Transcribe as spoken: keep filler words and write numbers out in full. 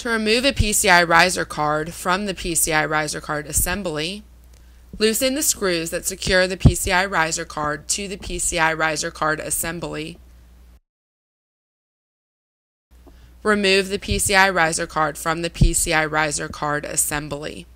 To remove a P C I riser card from the P C I riser card assembly, loosen the screws that secure the P C I riser card to the P C I riser card assembly. Remove the P C I riser card from the P C I riser card assembly.